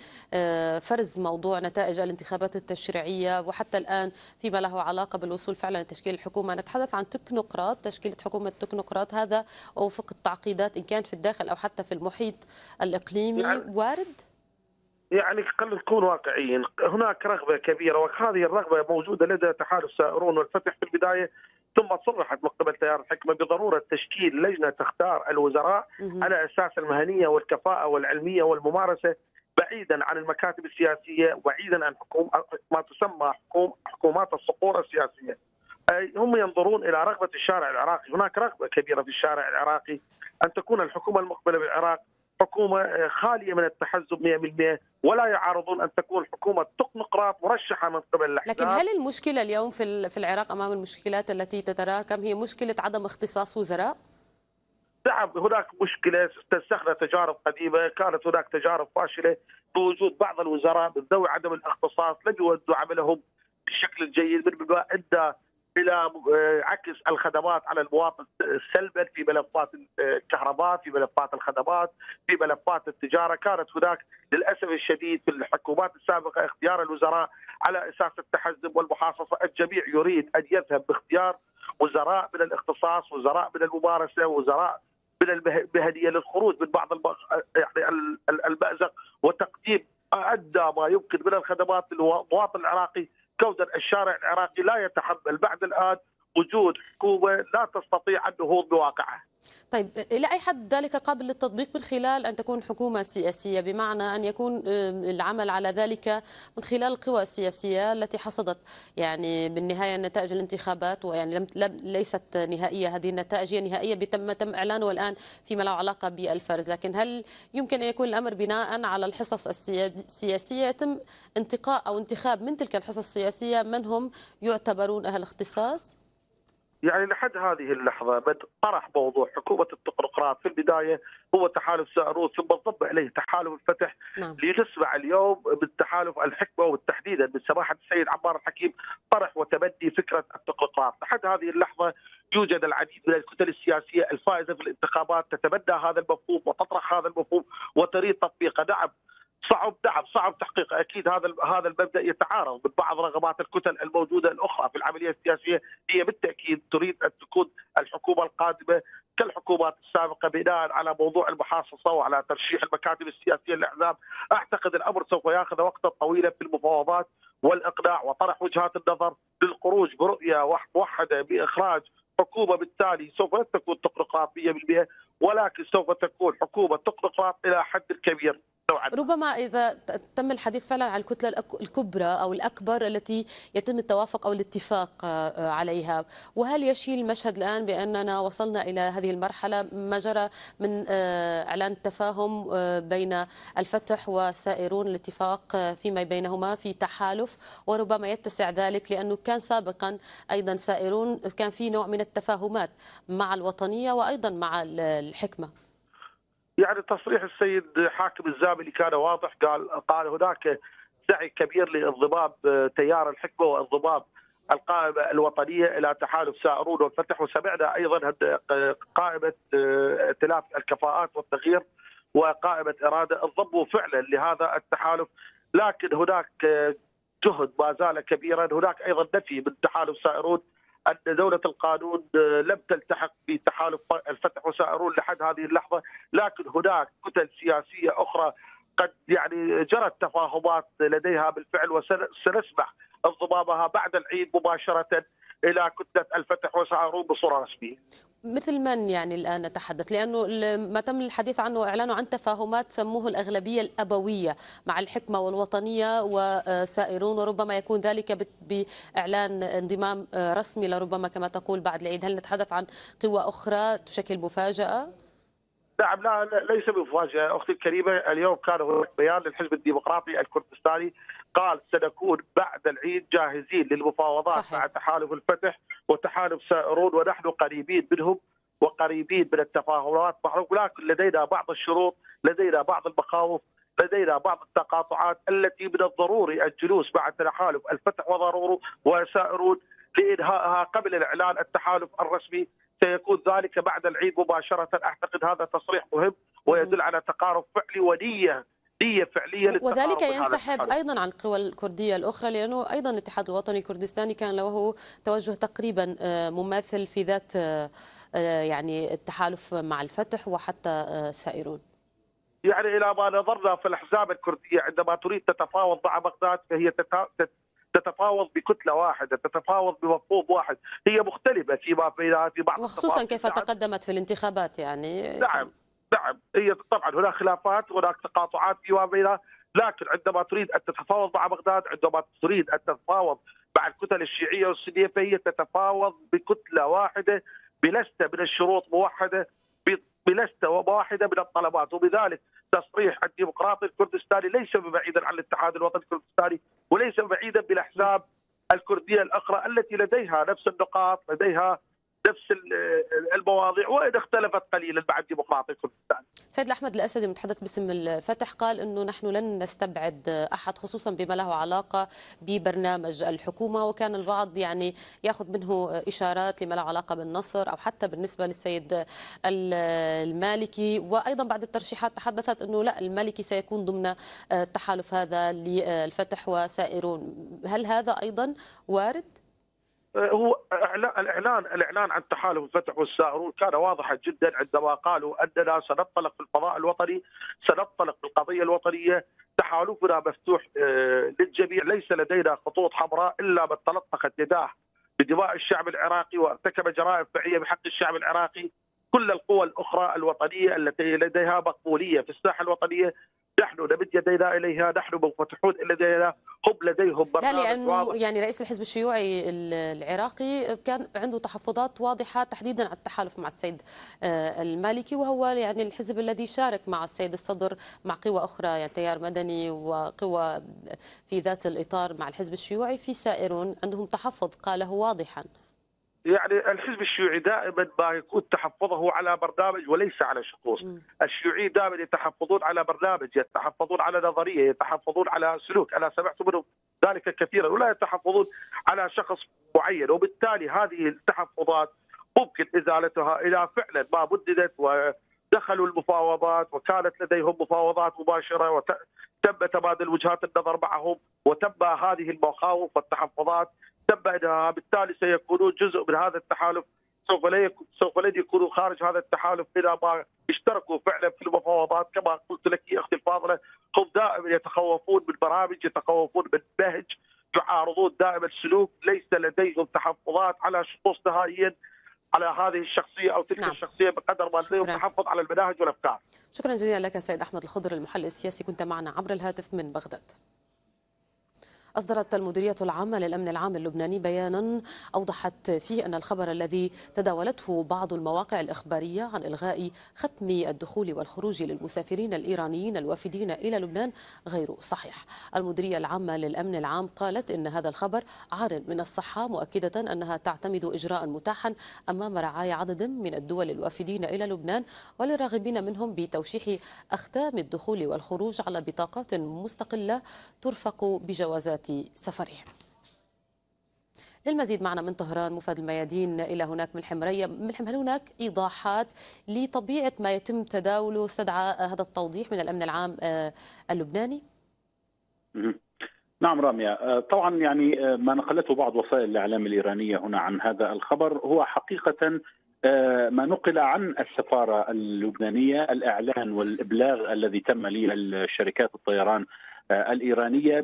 فرز موضوع نتائج الانتخابات التشريعية وحتى الآن فيما له علاقة بالوصول فعلا لتشكيل الحكومة، نتحدث عن تكنوقراط، تشكيلة حكومة تكنوقراط، هذا وفق التعقيدات إن كان في الداخل أو حتى في المحيط الإقليمي وارد؟ يعني خلينا نكون واقعيين، هناك رغبة كبيرة وهذه الرغبة موجودة لدى تحالف سائرون والفتح في البداية، ثم صرحت من قبل تيار الحكمة بضرورة تشكيل لجنة تختار الوزراء على أساس المهنية والكفاءة والعلمية والممارسة بعيدا عن المكاتب السياسية وبعيدا عن ما تسمى حكومات الصقور السياسية. هم ينظرون إلى رغبة الشارع العراقي، هناك رغبة كبيرة في الشارع العراقي أن تكون الحكومة المقبلة بالعراق حكومة خالية من التحزب 100%، ولا يعارضون أن تكون حكومة تكنوقراط مرشحة من قبل الأحزاب. لكن هل المشكلة اليوم في العراق أمام المشكلات التي تتراكم هي مشكلة عدم اختصاص وزراء؟ نعم، هناك مشكلة تستخدم تجارب قديمة، كانت هناك تجارب فاشلة بوجود بعض الوزراء من ذوي عدم الاختصاص لم يؤدوا عملهم بشكل جيد، مما أدى إلى عكس الخدمات على المواطن سلبا في ملفات الكهرباء، في ملفات الخدمات، في ملفات التجارة. كانت هناك للأسف الشديد في الحكومات السابقة اختيار الوزراء على أساس التحزب والمحاصصة، الجميع يريد أن يذهب باختيار وزراء من الاختصاص، وزراء من الممارسة، وزراء من المهنية للخروج من بعض يعني المأزق وتقديم أدى ما يمكن من الخدمات للمواطن العراقي. كونا الشارع العراقي لا يتحمل بعد الآن وجود حكومة لا تستطيع النهوض بواقعها. طيب إلى أي حد ذلك قابل للتطبيق من خلال أن تكون حكومة سياسية، بمعنى أن يكون العمل على ذلك من خلال القوى السياسية التي حصدت يعني بالنهاية نتائج الانتخابات، ويعني ليست نهائية هذه النتائج، هي نهائية تم إعلانه الآن فيما له علاقة بالفرز. لكن هل يمكن أن يكون الأمر بناء على الحصص السياسية يتم انتقاء أو انتخاب من تلك الحصص السياسية من هم يعتبرون أهل اختصاص؟ يعني لحد هذه اللحظة من طرح موضوع حكومة التقنقراط في البداية هو تحالف سائرون، ثم انضم إليه تحالف الفتح. نعم. لنسمع اليوم من تحالف الحكمة وتحديدا من سماحة السيد عمار الحكيم طرح وتبني فكرة التقنقراط. لحد هذه اللحظة يوجد العديد من الكتل السياسية الفائزة في الانتخابات تتبنى هذا المفهوم وتطرح هذا المفهوم وتريد تطبيقه. صعب تحقيقه. اكيد هذا المبدا يتعارض من بعض رغبات الكتل الموجوده الاخرى في العمليه السياسيه. هي بالتاكيد تريد ان تكون الحكومه القادمه كالحكومات السابقه بناء على موضوع المحاصصه وعلى ترشيح المكاتب السياسيه للاحزاب. اعتقد الامر سوف ياخذ وقتا طويلا في المفاوضات والاقناع وطرح وجهات النظر للخروج برؤيه موحده باخراج حكومه بالتالي سوف لا تكون تقنقراط 100%، ولكن سوف تكون حكومه تقنقراط الى حد كبير. ربما إذا تم الحديث فعلا عن الكتلة الكبرى أو الأكبر التي يتم التوافق أو الاتفاق عليها، وهل يشيل المشهد الآن بأننا وصلنا إلى هذه المرحلة ما جرى من إعلان التفاهم بين الفتح وسائرون، الاتفاق فيما بينهما في تحالف، وربما يتسع ذلك لأنه كان سابقا أيضا سائرون كان في نوع من التفاهمات مع الوطنية وأيضا مع الحكمة. يعني تصريح السيد حاكم الزاملي كان واضح، قال هناك سعي كبير لانضمام تيار الحكمه وانضمام القائمه الوطنيه الى تحالف سائرون والفتح، وسمعنا ايضا قائمه ائتلاف الكفاءات والتغيير وقائمه اراده انضموا فعلا لهذا التحالف، لكن هناك جهد ما زال كبيرا. هناك ايضا نفي من تحالف سائرون أن دولة القانون لم تلتحق بتحالف الفتح وسائرون لحد هذه اللحظة، لكن هناك كتل سياسية أخرى قد يعني جرت تفاهمات لديها بالفعل، وسنسمح انضمامها بعد العيد مباشرة إلى كتلة الفتح وسائرون بصورة رسمية. مثل من يعني الآن نتحدث؟ لأنه ما تم الحديث عنه وإعلانه عن تفاهمات سموه الأغلبية الأبوية مع الحكمة والوطنية وسائرون، وربما يكون ذلك بإعلان انضمام رسمي لربما كما تقول بعد العيد. هل نتحدث عن قوى أخرى تشكل مفاجأة؟ نعم، لا ليس بمفاجأة أختي الكريمة. اليوم كان هناك بيان للحزب الديمقراطي الكردستاني قال سنكون بعد العيد جاهزين للمفاوضات. صحيح. مع تحالف الفتح وتحالف سائرون، ونحن قريبين منهم وقريبين من التفاهمات معهم، ولكن لدينا بعض الشروط، لدينا بعض المخاوف، لدينا بعض التقاطعات التي من الضروري الجلوس مع تحالف الفتح وسائرون لإنهائها قبل الإعلان التحالف الرسمي. سيكون ذلك بعد العيد مباشرة. أعتقد هذا تصريح مهم ويدل على تقارب فعلي ونية فعلية، وذلك ينسحب أيضا عن القوى الكردية الأخرى، لأنه أيضا الاتحاد الوطني الكردستاني كان له توجه تقريبا مماثل في ذات يعني التحالف مع الفتح وحتى سائرون. يعني إلى ما نظرنا في الأحزاب الكردية عندما تريد تتفاوض مع بغداد فهي تتفاوض بكتلة واحدة، تتفاوض بمفهوم واحد. هي مختلفة فيما بينها في بعض، وخصوصا كيف تقدمت في الانتخابات يعني. نعم هي طبعا هناك خلافات، هناك تقاطعات فيما بينها، لكن عندما تريد أن تتفاوض مع بغداد، عندما تريد أن تتفاوض مع الكتل الشيعية والسنية، فهي تتفاوض بكتلة واحدة بلستة من الشروط موحدة، بلستة واحدة من الطلبات. وبذلك تصريح الديمقراطي الكردستاني ليس ببعيدا عن الاتحاد الوطني الكردستاني، وليس بعيدا بالاحزاب الكرديه الاخرى التي لديها نفس النقاط، لديها نفس المواضيع، وإن اختلفت قليلا مع الديمقراطي الكردستاني. سيد الأحمد الأسدي المتحدث باسم الفتح قال أنه نحن لن نستبعد أحد، خصوصا بما له علاقة ببرنامج الحكومة، وكان البعض يعني يأخذ منه إشارات لما له علاقة بالنصر أو حتى بالنسبة للسيد المالكي، وأيضا بعد الترشيحات تحدثت أنه لا، المالكي سيكون ضمن التحالف هذا للفتح وسائرون. هل هذا أيضا وارد؟ هو الاعلان عن تحالف الفتح والسائرون كان واضحا جدا عندما قالوا اننا سننطلق في الفضاء الوطني، سننطلق في القضيه الوطنيه، تحالفنا مفتوح للجميع، ليس لدينا خطوط حمراء الا من تلطخت يداه بدماء الشعب العراقي وارتكب جرائم فعليه بحق الشعب العراقي. كل القوى الاخرى الوطنيه التي لديها مقبوليه في الساحه الوطنيه نحن نمد يدينا اليها، نحن منفتحون لدينا، هم لديهم برنامج. لا، لانه يعني رئيس الحزب الشيوعي العراقي كان عنده تحفظات واضحه تحديدا على التحالف مع السيد المالكي، وهو يعني الحزب الذي شارك مع السيد الصدر مع قوى اخرى يعني تيار مدني وقوى في ذات الاطار مع الحزب الشيوعي في سائرون عندهم تحفظ قاله واضحا. يعني الحزب الشيوعي دائما ما يكون تحفظه على برنامج وليس على شخوص. الشيوعيين دائما يتحفظون على برنامج، يتحفظون على نظريه، يتحفظون على سلوك، انا سمعت منهم ذلك كثيرا، ولا يتحفظون على شخص معين، وبالتالي هذه التحفظات ممكن ازالتها اذا فعلا ما بددت ودخلوا المفاوضات وكانت لديهم مفاوضات مباشره وتم تبادل وجهات النظر معهم وتم هذه المخاوف والتحفظات تم انها، بالتالي سيكونون جزء من هذا التحالف. سوف لن يكونوا خارج هذا التحالف اذا ما اشتركوا فعلا في المفاوضات. كما قلت لك يا اختي الفاضله، هم دائما يتخوفون من برامج، يتخوفون من نهج، يعارضون دائما السلوك، ليس لديهم تحفظات على شخص نهائيا على هذه الشخصيه او تلك الشخصيه بقدر ما لديهم تحفظ على المناهج والافكار. شكرا جزيلا لك سيد احمد الخضر، المحلل السياسي، كنت معنا عبر الهاتف من بغداد. أصدرت المديرية العامة للأمن العام اللبناني بيانا أوضحت فيه أن الخبر الذي تداولته بعض المواقع الإخبارية عن إلغاء ختم الدخول والخروج للمسافرين الإيرانيين الوافدين إلى لبنان غير صحيح. المديرية العامة للأمن العام قالت إن هذا الخبر عار من الصحة، مؤكدة أنها تعتمد إجراء متاحا أمام رعايا عدد من الدول الوافدين إلى لبنان وللراغبين منهم بتوشيح أختام الدخول والخروج على بطاقات مستقلة ترفق بجوازات سفرهم. للمزيد معنا من طهران مفاد الميادين إلى هناك من الحمرية. هل هناك إيضاحات لطبيعة ما يتم تداوله استدعى هذا التوضيح من الأمن العام اللبناني؟ نعم رامية، طبعا يعني ما نقلته بعض وسائل الإعلام الإيرانية هنا عن هذا الخبر هو حقيقة ما نقل عن السفارة اللبنانية، الإعلان والإبلاغ الذي تم لشركات الطيران الإيرانية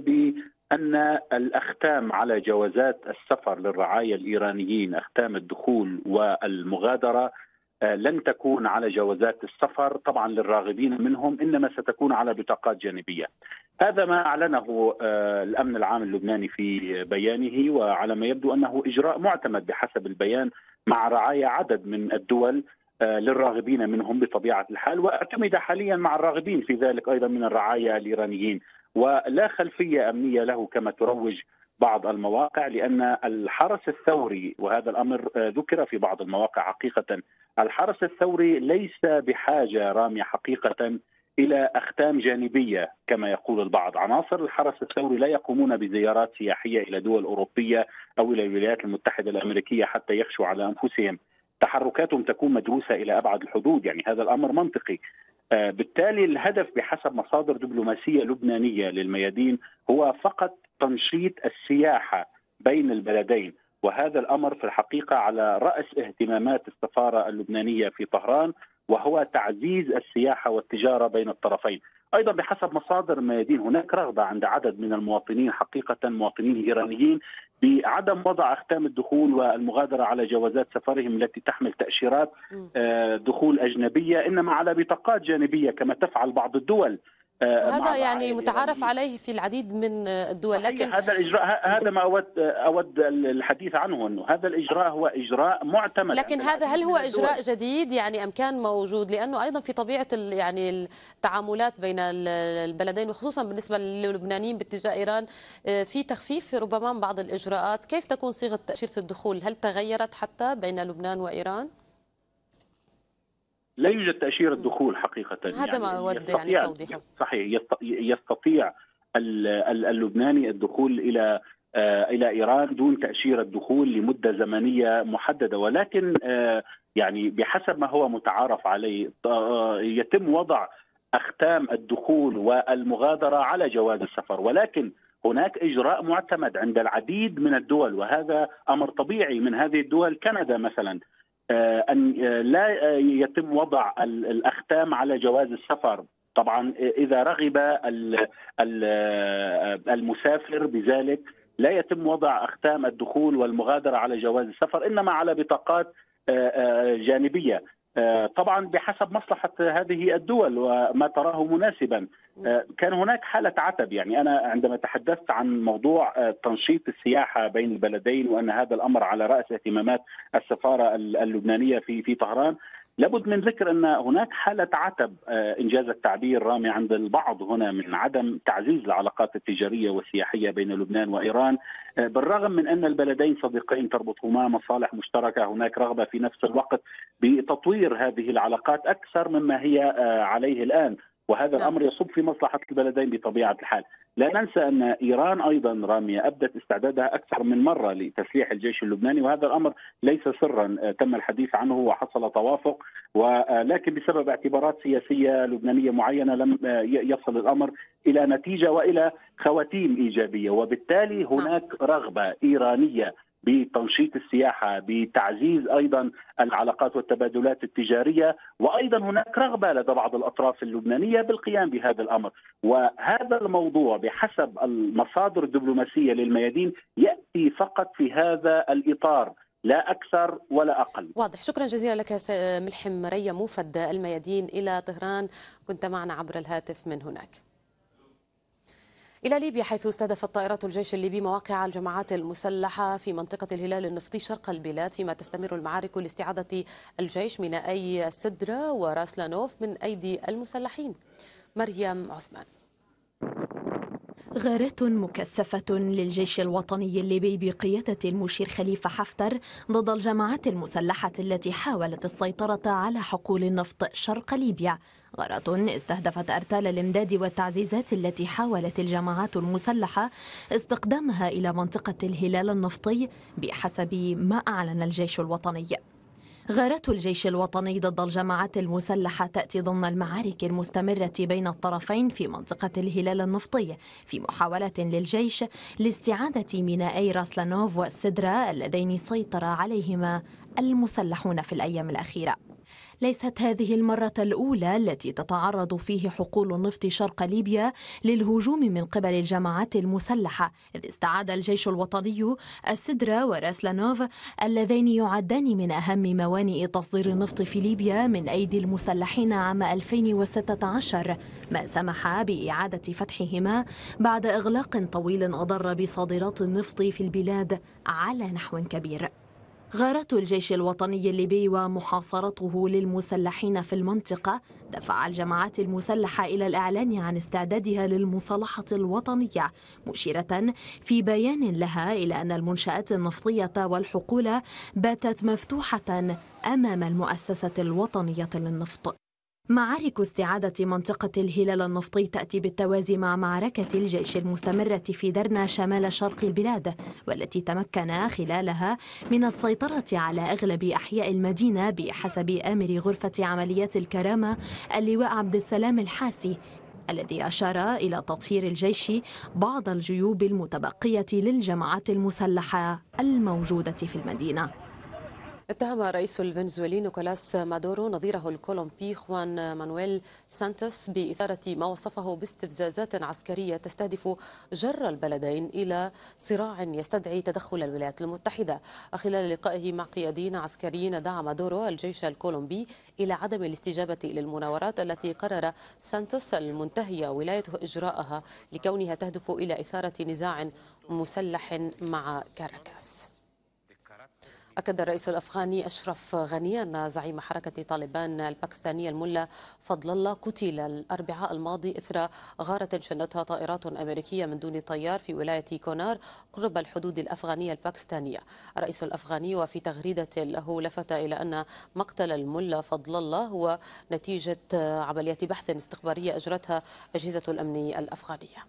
بأن الأختام على جوازات السفر للرعايا الإيرانيين، أختام الدخول والمغادرة، لن تكون على جوازات السفر طبعا للراغبين منهم، إنما ستكون على بطاقات جانبية. هذا ما أعلنه الأمن العام اللبناني في بيانه، وعلى ما يبدو أنه إجراء معتمد بحسب البيان مع رعايا عدد من الدول للراغبين منهم بطبيعة الحال، واعتمد حاليا مع الراغبين في ذلك أيضا من الرعايا الإيرانيين، ولا خلفية أمنية له كما تروج بعض المواقع، لأن الحرس الثوري، وهذا الأمر ذكر في بعض المواقع حقيقة، الحرس الثوري ليس بحاجة رامية حقيقة إلى أختام جانبية كما يقول البعض. عناصر الحرس الثوري لا يقومون بزيارات سياحية إلى دول أوروبية أو إلى الولايات المتحدة الأمريكية حتى يخشوا على أنفسهم، تحركاتهم تكون مدروسة إلى أبعد الحدود، يعني هذا الأمر منطقي. بالتالي الهدف بحسب مصادر دبلوماسية لبنانية للميادين هو فقط تنشيط السياحة بين البلدين، وهذا الأمر في الحقيقة على رأس اهتمامات السفارة اللبنانية في طهران، وهو تعزيز السياحة والتجارة بين الطرفين. أيضا بحسب مصادر الميادين هناك رغبة عند عدد من المواطنين حقيقة، مواطنين إيرانيين، بعدم وضع أختام الدخول والمغادرة على جوازات سفرهم التي تحمل تأشيرات دخول أجنبية، إنما على بطاقات جانبية كما تفعل بعض الدول. هذا يعني متعارف عليه في العديد من الدول، لكن هذا الإجراء، هذا ما أود الحديث عنه، أنه هذا الإجراء هو إجراء معتمد. لكن هل هو إجراء جديد يعني أم كان موجود؟ لأنه أيضا في طبيعة يعني التعاملات بين البلدين، وخصوصا بالنسبة للبنانيين باتجاه إيران، في تخفيف ربما من بعض الإجراءات. كيف تكون صيغة تأشيرة الدخول؟ هل تغيرت حتى بين لبنان وإيران؟ لا يوجد تأشيرة دخول حقيقة. هذا ما أود يعني توضيحه. صحيح، يستطيع اللبناني الدخول إلى إيران دون تأشيرة دخول لمدة زمنية محددة، ولكن يعني بحسب ما هو متعارف عليه يتم وضع أختام الدخول والمغادرة على جواز السفر، ولكن هناك إجراء معتمد عند العديد من الدول، وهذا أمر طبيعي. من هذه الدول كندا مثلا، أن لا يتم وضع الأختام على جواز السفر. طبعا إذا رغب المسافر بذلك لا يتم وضع أختام الدخول والمغادرة على جواز السفر، إنما على بطاقات جانبية، طبعا بحسب مصلحة هذه الدول وما تراه مناسبا. كان هناك حالة عتب، يعني أنا عندما تحدثت عن موضوع تنشيط السياحة بين البلدين وأن هذا الأمر على رأس اهتمامات السفارة اللبنانية في طهران، لابد من ذكر أن هناك حالة عتب إنجاز التعبير رامي عند البعض هنا من عدم تعزيز العلاقات التجارية والسياحية بين لبنان وإيران، بالرغم من أن البلدين صديقين تربطهما مصالح مشتركة. هناك رغبة في نفس الوقت بتطوير هذه العلاقات أكثر مما هي عليه الآن، وهذا الأمر يصب في مصلحة البلدين بطبيعة الحال. لا ننسى أن إيران أيضا رامية أبدت استعدادها أكثر من مرة لتسليح الجيش اللبناني، وهذا الأمر ليس سرا، تم الحديث عنه وحصل توافق، ولكن بسبب اعتبارات سياسية لبنانية معينة لم يصل الأمر إلى نتيجة وإلى خواتيم إيجابية. وبالتالي هناك رغبة إيرانية بتنشيط السياحة، بتعزيز أيضا العلاقات والتبادلات التجارية، وأيضا هناك رغبة لدى بعض الأطراف اللبنانية بالقيام بهذا الأمر. وهذا الموضوع بحسب المصادر الدبلوماسية للميادين يأتي فقط في هذا الإطار، لا أكثر ولا أقل. واضح. شكرا جزيلا لك ملحم مريا موفد الميادين إلى طهران، كنت معنا عبر الهاتف من هناك. إلى ليبيا، حيث استهدفت طائرات الجيش الليبي مواقع الجماعات المسلحة في منطقة الهلال النفطي شرق البلاد، فيما تستمر المعارك لاستعادة الجيش مينائي السدرة وراس لانوف من أيدي المسلحين. مريم عثمان. غارات مكثفة للجيش الوطني الليبي بقيادة المشير خليفة حفتر ضد الجماعات المسلحة التي حاولت السيطرة على حقول النفط شرق ليبيا. غارات استهدفت أرتال الإمداد والتعزيزات التي حاولت الجماعات المسلحة استقدامها إلى منطقة الهلال النفطي بحسب ما أعلن الجيش الوطني. غارات الجيش الوطني ضد الجماعات المسلحة تأتي ضمن المعارك المستمرة بين الطرفين في منطقة الهلال النفطي، في محاولة للجيش لاستعادة مينائي راس لانوف والسدرة اللذين سيطر عليهما المسلحون في الأيام الأخيرة. ليست هذه المرة الأولى التي تتعرض فيه حقول النفط شرق ليبيا للهجوم من قبل الجماعات المسلحة، إذ استعاد الجيش الوطني السدرة وراس لانوف اللذين يعدان من أهم موانئ تصدير النفط في ليبيا من أيدي المسلحين عام 2016، ما سمح بإعادة فتحهما بعد إغلاق طويل أضر بصادرات النفط في البلاد على نحو كبير. غارات الجيش الوطني الليبي ومحاصرته للمسلحين في المنطقة دفع الجماعات المسلحة إلى الإعلان عن استعدادها للمصالحة الوطنية، مشيرة في بيان لها إلى أن المنشآت النفطية والحقول باتت مفتوحة أمام المؤسسة الوطنية للنفط. معارك استعادة منطقة الهلال النفطي تأتي بالتوازي مع معركة الجيش المستمرة في درنا شمال شرق البلاد، والتي تمكن خلالها من السيطرة على أغلب أحياء المدينة بحسب آمر غرفة عمليات الكرامة اللواء عبد السلام الحاسي، الذي أشار إلى تطهير الجيش بعض الجيوب المتبقية للجماعات المسلحة الموجودة في المدينة. اتهم الرئيس الفنزويلي نيكولاس مادورو نظيره الكولومبي خوان مانويل سانتوس بإثارة ما وصفه باستفزازات عسكرية تستهدف جر البلدين إلى صراع يستدعي تدخل الولايات المتحدة. خلال لقائه مع قياديين عسكريين دعا مادورو الجيش الكولومبي إلى عدم الاستجابة للمناورات التي قرر سانتوس المنتهية ولايته إجراءها لكونها تهدف إلى إثارة نزاع مسلح مع كاراكاس. أكد الرئيس الأفغاني أشرف غني أن زعيم حركة طالبان الباكستانية الملا فضل الله قتل الأربعاء الماضي إثر غارة شنتها طائرات أمريكية من دون طيار في ولاية كونار قرب الحدود الأفغانية الباكستانية. الرئيس الأفغاني وفي تغريدة له لفت إلى أن مقتل الملا فضل الله هو نتيجة عمليات بحث استخبارية أجرتها أجهزة الأمن الأفغانية.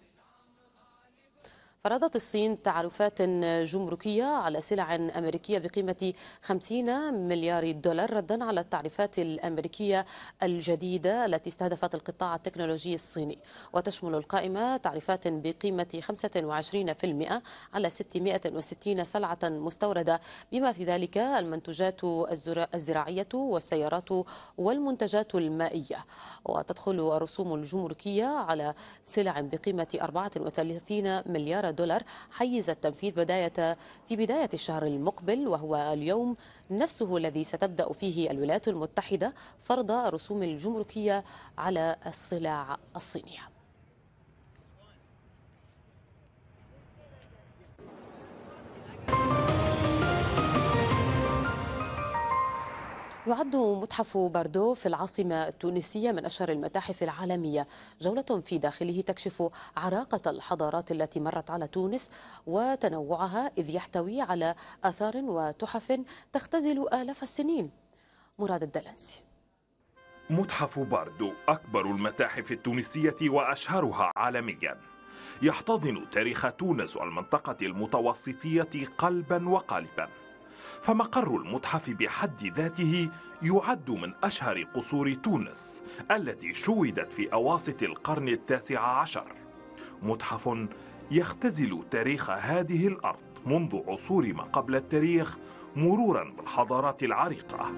فرضت الصين تعرفات جمركية على سلع أمريكية بقيمة 50 مليار دولار ردا على التعريفات الأمريكية الجديدة التي استهدفت القطاع التكنولوجي الصيني، وتشمل القائمة تعريفات بقيمة 25% على 660 سلعة مستوردة، بما في ذلك المنتجات الزراعية والسيارات والمنتجات المائية. وتدخل الرسوم الجمركية على سلع بقيمة 34 مليار دولار حيز التنفيذ في بداية الشهر المقبل، وهو اليوم نفسه الذي ستبدأ فيه الولايات المتحدة فرض الرسوم الجمركية على السلع الصينية. يعد متحف باردو في العاصمة التونسية من أشهر المتاحف العالمية. جولة في داخله تكشف عراقة الحضارات التي مرت على تونس وتنوعها، إذ يحتوي على آثار وتحف تختزل آلاف السنين. مراد الدلنسي. متحف باردو أكبر المتاحف التونسية وأشهرها عالميا، يحتضن تاريخ تونس والمنطقة المتوسطية قلبا وقالبا. فمقر المتحف بحد ذاته يعد من أشهر قصور تونس التي شويدت في أواسط القرن التاسع عشر. متحف يختزل تاريخ هذه الأرض منذ عصور ما قبل التاريخ مرورا بالحضارات العريقة.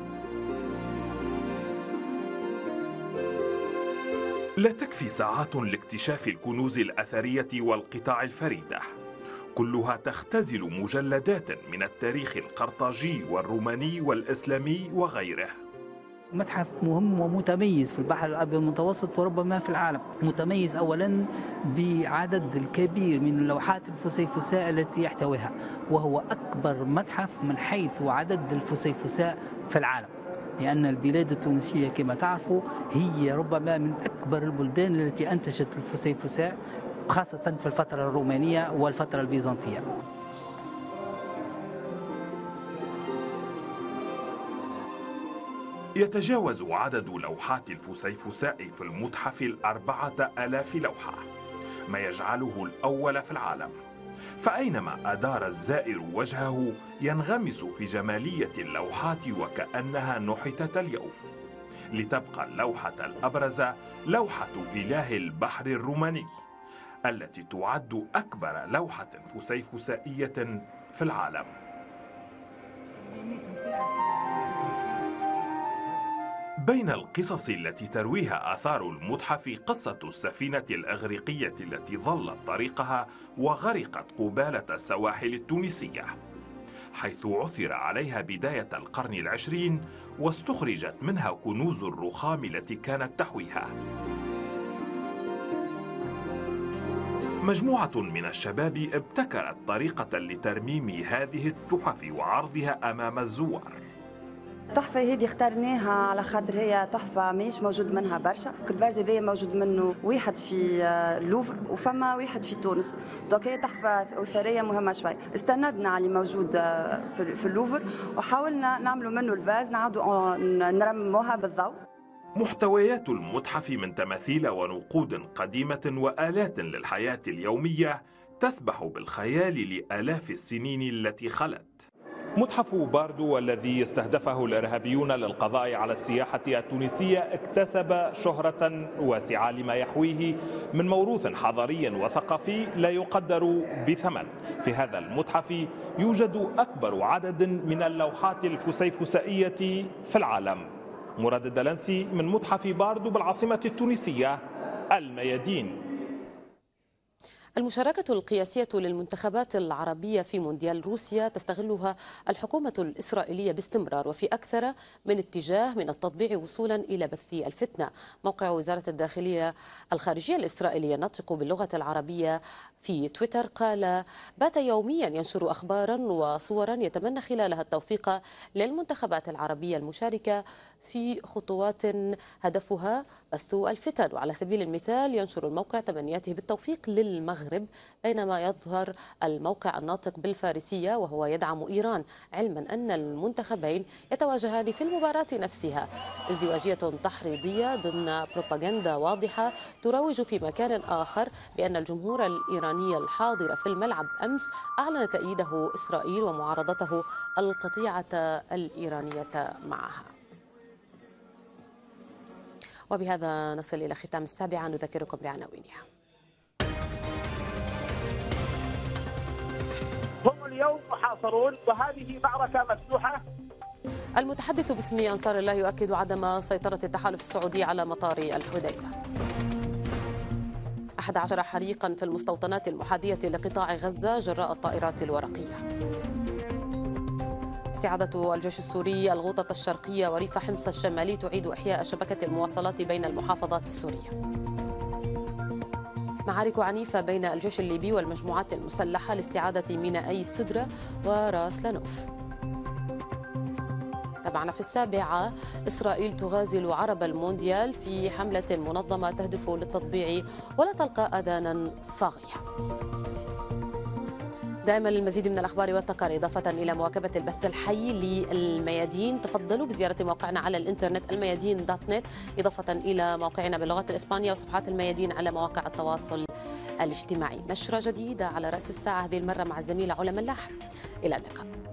لا تكفي ساعات لاكتشاف الكنوز الأثرية والقطاع الفريدة، كلها تختزل مجلدات من التاريخ القرطاجي والروماني والإسلامي وغيره. متحف مهم ومتميز في البحر الأبيض المتوسط وربما في العالم. متميز أولا بعدد الكبير من اللوحات الفسيفساء التي يحتويها، وهو أكبر متحف من حيث عدد الفسيفساء في العالم، لأن البلاد التونسية كما تعرفوا هي ربما من أكبر البلدان التي أنتجت الفسيفساء، خاصة في الفترة الرومانية والفترة البيزنطية. يتجاوز عدد لوحات الفسيفساء في المتحف 4000 لوحة، ما يجعله الأول في العالم. فأينما أدار الزائر وجهه ينغمس في جمالية اللوحات وكأنها نحتت اليوم، لتبقى اللوحة الأبرز لوحة إله البحر الروماني التي تعد أكبر لوحة فسيفسائية في العالم. بين القصص التي ترويها آثار المتحف قصة السفينة الإغريقية التي ضلت طريقها وغرقت قبالة السواحل التونسية، حيث عثر عليها بداية القرن العشرين واستخرجت منها كنوز الرخام التي كانت تحويها. مجموعة من الشباب ابتكرت طريقة لترميم هذه التحف وعرضها أمام الزوار. التحفة هذه اخترناها على خاطر هي تحفة ماهيش موجود منها برشا. كل فاز هذايا موجود منه واحد في اللوفر وفما واحد في تونس، دونك هي تحفة أثرية مهمة شوي. استندنا على اللي موجود في اللوفر وحاولنا نعملوا منه الفاز نعاودوا نرمموها بالضوء. محتويات المتحف من تماثيل ونقود قديمة وآلات للحياة اليومية تسبح بالخيال لآلاف السنين التي خلت. متحف باردو الذي استهدفه الإرهابيون للقضاء على السياحة التونسية اكتسب شهرة واسعة لما يحويه من موروث حضاري وثقافي لا يقدر بثمن. في هذا المتحف يوجد أكبر عدد من اللوحات الفسيفسائية في العالم. مراد الدلنسي من متحف باردو بالعاصمة التونسية الميادين. المشاركة القياسية للمنتخبات العربية في مونديال روسيا تستغلها الحكومة الإسرائيلية باستمرار وفي أكثر من اتجاه من التطبيع وصولا إلى بث الفتنة. موقع وزارة الداخلية الخارجية الإسرائيلية الناطق باللغة العربية في تويتر قال: بات يوميا ينشر أخبارا وصورا يتمنى خلالها التوفيق للمنتخبات العربية المشاركة في خطوات هدفها بث الفتن. وعلى سبيل المثال ينشر الموقع تمنياته بالتوفيق للمغرب، بينما يظهر الموقع الناطق بالفارسية وهو يدعم إيران، علما أن المنتخبين يتواجهان في المباراة نفسها. ازدواجية تحريضية ضمن بروباغندا واضحة تروج في مكان آخر بأن الجمهور الإيراني الحاضر في الملعب أمس أعلن تأييده إسرائيل ومعارضته القطيعة الإيرانية معها. وبهذا نصل إلى ختام السابعة، نذكركم بعناوينها. هم اليوم محاصرون وهذه معركة مفتوحة. المتحدث باسم أنصار الله يؤكد عدم سيطرة التحالف السعودي على مطار الحديدة. 11 حريقا في المستوطنات المحاذية لقطاع غزة جراء الطائرات الورقية. استعادة الجيش السوري الغوطة الشرقية وريف حمص الشمالي تعيد إحياء شبكة المواصلات بين المحافظات السورية. معارك عنيفة بين الجيش الليبي والمجموعات المسلحة لاستعادة مينائي السدرة وراس لانوف. تابعنا في 7. إسرائيل تغازل عرب المونديال في حملة منظمة تهدف للتطبيع ولا تلقى أذانا صاغية. دائما للمزيد من الأخبار والتقارير إضافة إلى مواكبة البث الحي للميادين تفضلوا بزيارة موقعنا على الإنترنت الميادين.net، إضافة إلى موقعنا باللغة الإسبانية وصفحات الميادين على مواقع التواصل الاجتماعي. نشرة جديدة على رأس الساعة هذه المرة مع الزميلة علا ملاح. إلى اللقاء.